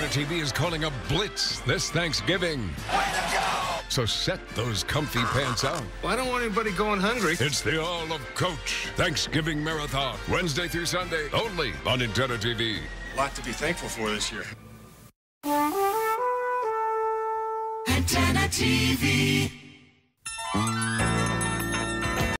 TV is calling a blitz this Thanksgiving. Way to go! So set those comfy pants out. Well, I don't want anybody going hungry. It's the All of Coach Thanksgiving Marathon, Wednesday through Sunday, only on Antenna TV. A lot to be thankful for this year. Antenna TV.